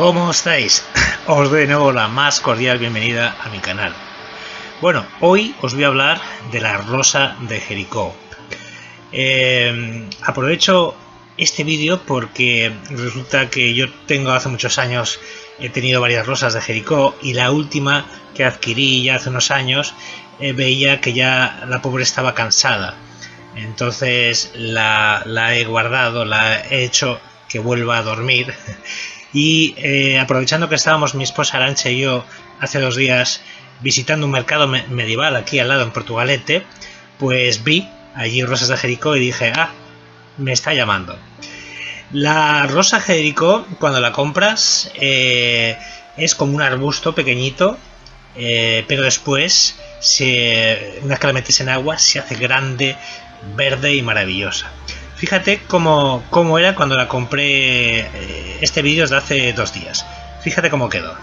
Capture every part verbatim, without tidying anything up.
¿Cómo estáis? Os doy de nuevo la más cordial bienvenida a mi canal. Bueno, hoy os voy a hablar de la rosa de Jericó. Eh, aprovecho este vídeo porque resulta que yo tengo hace muchos años, he tenido varias rosas de Jericó y la última que adquirí ya hace unos años eh, veía que ya la pobre estaba cansada. Entonces la, la he guardado, la he hecho que vuelva a dormir. Y eh, aprovechando que estábamos mi esposa Arantxa y yo hace dos días visitando un mercado me medieval aquí al lado en Portugalete, pues vi allí rosas de Jericó y dije, ah, me está llamando. La rosa Jericó, cuando la compras, eh, es como un arbusto pequeñito, eh, pero después, se, una vez que la metes en agua, se hace grande, verde y maravillosa. Fíjate cómo, cómo era cuando la compré. eh, Este vídeo es de hace dos días. Fíjate cómo quedó.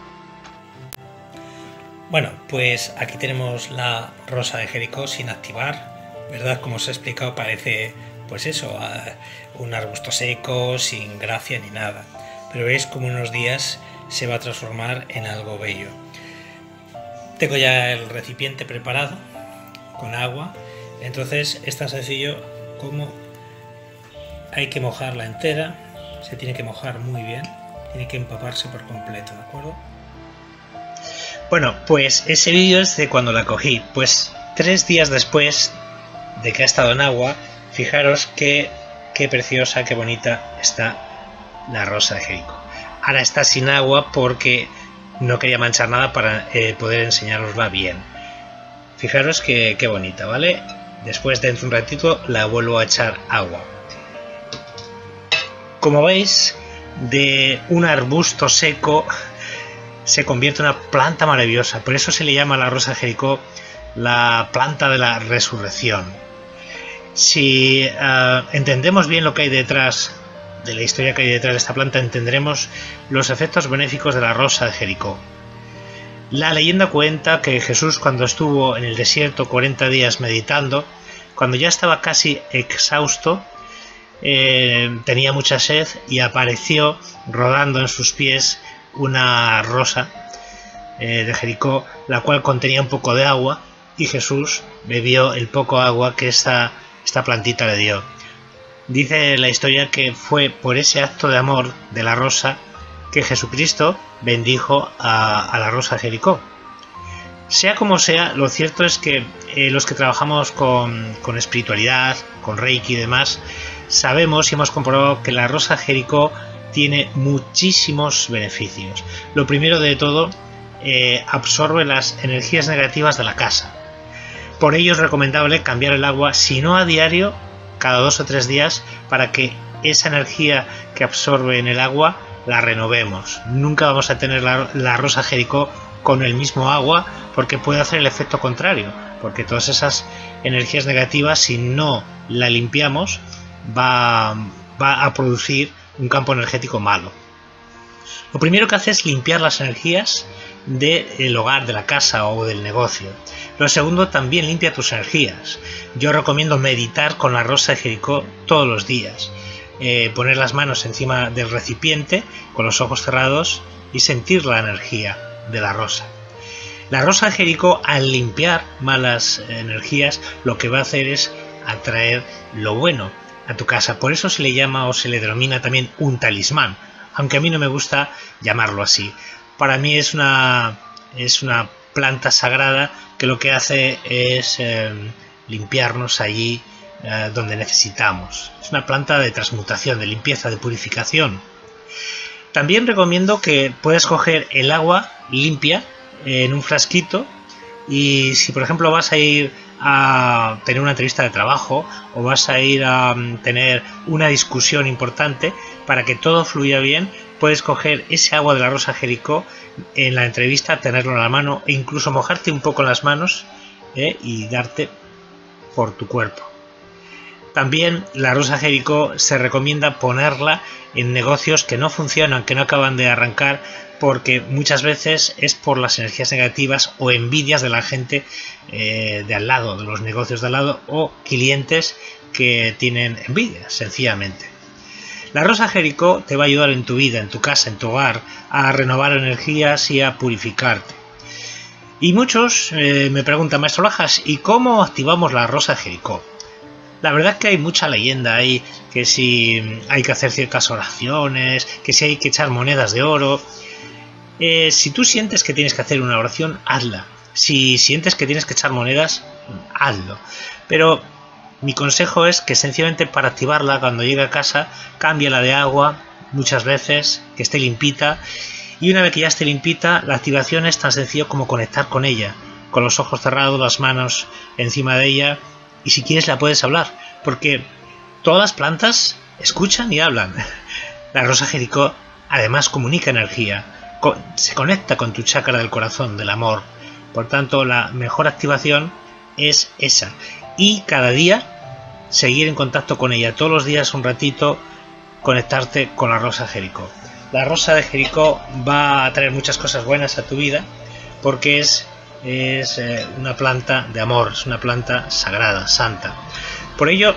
Bueno, pues aquí tenemos la rosa de Jericó sin activar, ¿verdad? Como os he explicado, parece, pues eso, un arbusto seco, sin gracia ni nada. Pero veis como en unos días se va a transformar en algo bello. Tengo ya el recipiente preparado con agua, entonces es tan sencillo como hay que mojarla entera, se tiene que mojar muy bien, tiene que empaparse por completo, ¿de acuerdo? Bueno, pues ese vídeo es de cuando la cogí, pues tres días después de que ha estado en agua, fijaros qué, qué preciosa, qué bonita está la rosa de Jericó. Ahora está sin agua porque no quería manchar nada para eh, poder enseñarosla bien. Fijaros que, qué bonita, ¿vale? Después, dentro de un ratito, la vuelvo a echar agua. Como veis, de un arbusto seco se convierte en una planta maravillosa. Por eso se le llama a la rosa de Jericó la planta de la resurrección. Si uh, entendemos bien lo que hay detrás de la historia que hay detrás de esta planta, entenderemos los efectos benéficos de la rosa de Jericó. La leyenda cuenta que Jesús, cuando estuvo en el desierto cuarenta días meditando, cuando ya estaba casi exhausto, Eh, tenía mucha sed y apareció rodando en sus pies una rosa eh, de Jericó, la cual contenía un poco de agua, y Jesús bebió el poco agua que esta, esta plantita le dio. Dice la historia que fue por ese acto de amor de la rosa que Jesucristo bendijo a, a la rosa de Jericó. Sea como sea, lo cierto es que eh, los que trabajamos con, con espiritualidad, con Reiki y demás, sabemos y hemos comprobado que la rosa Jericó tiene muchísimos beneficios. Lo primero de todo, eh, absorbe las energías negativas de la casa. Por ello es recomendable cambiar el agua, si no a diario, cada dos o tres días, para que esa energía que absorbe en el agua la renovemos. Nunca vamos a tener la, la rosa Jericó con el mismo agua, porque puede hacer el efecto contrario, porque todas esas energías negativas, si no la limpiamos, va, va a producir un campo energético malo. Lo primero que hace es limpiar las energías del hogar, de la casa o del negocio. Lo segundo, también limpia tus energías. Yo recomiendo meditar con la rosa de Jericó todos los días. Eh, poner las manos encima del recipiente con los ojos cerrados y sentir la energía de la rosa. La rosa de Jericó, al limpiar malas energías, lo que va a hacer es atraer lo bueno a tu casa. Por eso se le llama o se le denomina también un talismán, aunque a mí no me gusta llamarlo así. Para mí es una, es una planta sagrada que lo que hace es eh, limpiarnos allí eh, donde necesitamos. Es una planta de transmutación, de limpieza, de purificación. También recomiendo que puedas coger el agua limpia en un frasquito, y si por ejemplo vas a ir a tener una entrevista de trabajo o vas a ir a tener una discusión importante, para que todo fluya bien, puedes coger ese agua de la rosa Jericó en la entrevista, tenerlo en la mano e incluso mojarte un poco las manos eh, y darte por tu cuerpo. También la rosa Jericó se recomienda ponerla en negocios que no funcionan, que no acaban de arrancar, porque muchas veces es por las energías negativas o envidias de la gente eh, de al lado, de los negocios de al lado, o clientes que tienen envidia, sencillamente. La rosa Jericó te va a ayudar en tu vida, en tu casa, en tu hogar, a renovar energías y a purificarte. Y muchos eh, me preguntan, Maestro Lajas, ¿y cómo activamos la rosa Jericó? La verdad es que hay mucha leyenda ahí, que si hay que hacer ciertas oraciones, que si hay que echar monedas de oro. Eh, si tú sientes que tienes que hacer una oración, hazla. Si sientes que tienes que echar monedas, hazlo. Pero mi consejo es que sencillamente para activarla, cuando llegue a casa, cámbiala de agua muchas veces, que esté limpita. Y una vez que ya esté limpita, la activación es tan sencillo como conectar con ella, con los ojos cerrados, las manos encima de ella. Y si quieres la puedes hablar, porque todas las plantas escuchan y hablan. La rosa Jericó además comunica energía, se conecta con tu chakra del corazón, del amor. Por tanto, la mejor activación es esa. Y cada día seguir en contacto con ella, todos los días un ratito, conectarte con la rosa Jericó. La rosa de Jericó va a traer muchas cosas buenas a tu vida, porque es... es eh, una planta de amor, es una planta sagrada, santa. Por ello,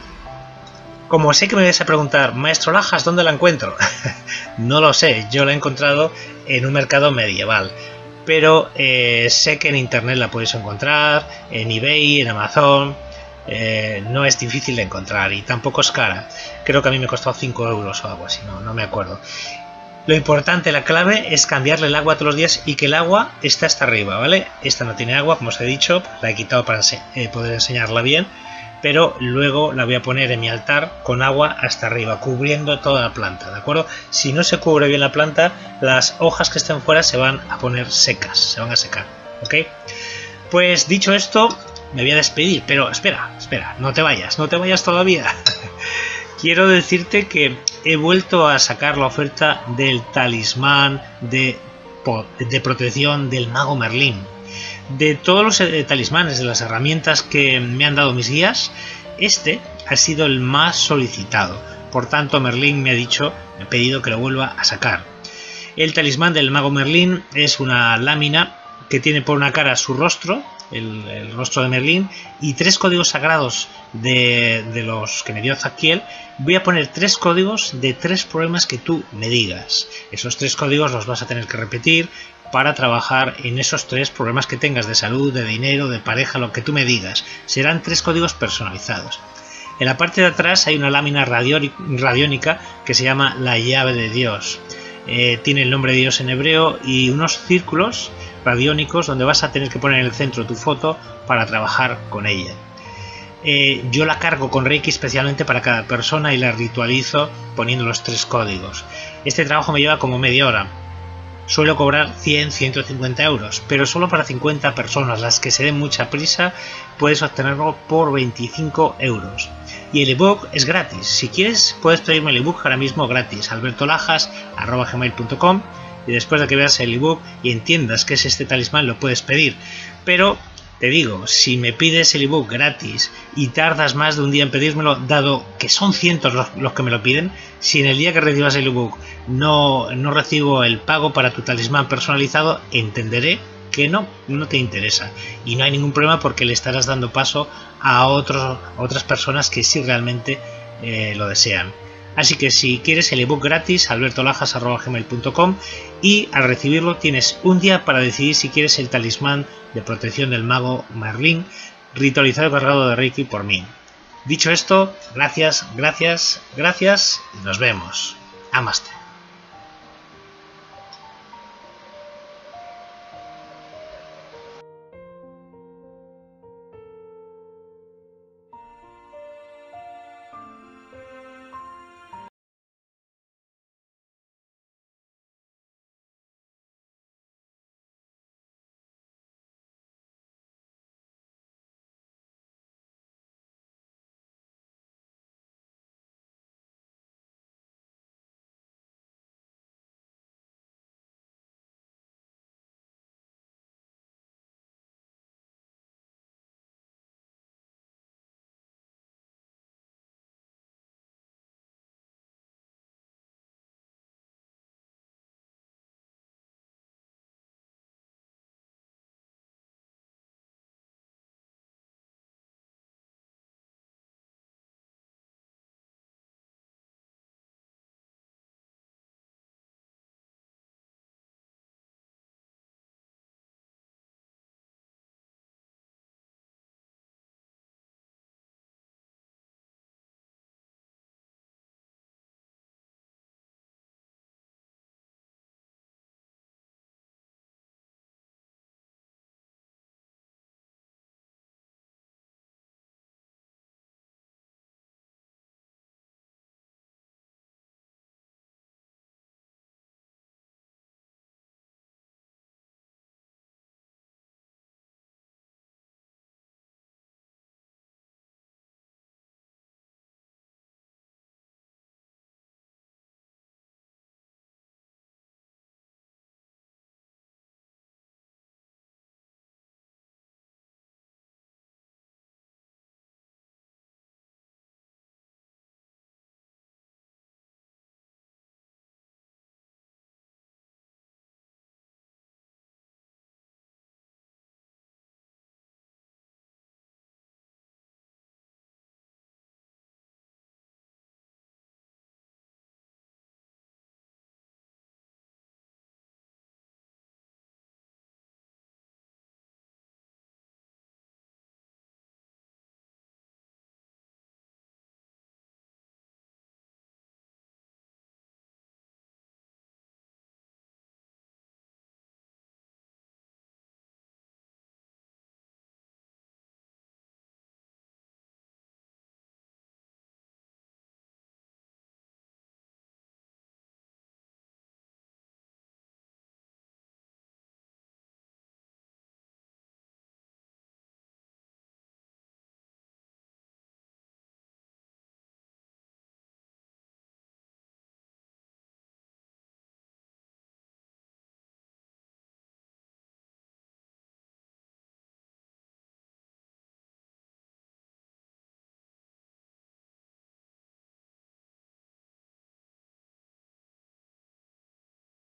como sé que me vais a preguntar, Maestro Lajas, ¿dónde la encuentro? No lo sé, yo la he encontrado en un mercado medieval, pero eh, sé que en internet la podéis encontrar, en eBay, en Amazon. Eh, no es difícil de encontrar y tampoco es cara. Creo que a mí me costó cinco euros o algo así, no, no me acuerdo. Lo importante, la clave, es cambiarle el agua todos los días y que el agua esté hasta arriba, ¿vale? Esta no tiene agua, como os he dicho, la he quitado para eh, poder enseñarla bien, pero luego la voy a poner en mi altar con agua hasta arriba, cubriendo toda la planta, ¿de acuerdo? Si no se cubre bien la planta, las hojas que estén fuera se van a poner secas, se van a secar, ¿ok? Pues dicho esto, me voy a despedir, pero espera, espera, no te vayas, no te vayas todavía. Quiero decirte que he vuelto a sacar la oferta del talismán de, de protección del mago Merlín. De todos los eh, talismanes, de las herramientas que me han dado mis guías, este ha sido el más solicitado. Por tanto, Merlín me ha dicho, me ha pedido que lo vuelva a sacar. El talismán del mago Merlín es una lámina que tiene por una cara su rostro, el, el rostro de Merlín, y tres códigos sagrados de, de los que me dio Zadkiel. Voy a poner tres códigos de tres problemas que tú me digas. Esos tres códigos los vas a tener que repetir para trabajar en esos tres problemas que tengas de salud, de dinero, de pareja, lo que tú me digas. Serán tres códigos personalizados. En la parte de atrás hay una lámina radiónica que se llama la llave de Dios. Eh, tiene el nombre de Dios en hebreo y unos círculos radiónicos donde vas a tener que poner en el centro tu foto para trabajar con ella. Eh, yo la cargo con Reiki especialmente para cada persona y la ritualizo poniendo los tres códigos. Este trabajo me lleva como media hora. Suelo cobrar cien a ciento cincuenta euros, pero solo para cincuenta personas. Las que se den mucha prisa puedes obtenerlo por veinticinco euros. Y el ebook es gratis. Si quieres puedes pedirme el ebook ahora mismo gratis, alberto lajas arroba gmail punto com, y después de que veas el ebook y entiendas qué es este talismán lo puedes pedir. Pero te digo, si me pides el ebook gratis y tardas más de un día en pedírmelo, dado que son cientos los, los que me lo piden, si en el día que recibas el ebook no, no recibo el pago para tu talismán personalizado, entenderé que no, no te interesa. Y no hay ningún problema porque le estarás dando paso a, otros, a otras personas que sí realmente eh, lo desean. Así que si quieres el ebook gratis, alberto lajas arroba gmail punto com, y al recibirlo tienes un día para decidir si quieres el talismán de protección del mago Merlín, ritualizado y cargado de Reiki por mí. Dicho esto, gracias, gracias, gracias y nos vemos. Namaste.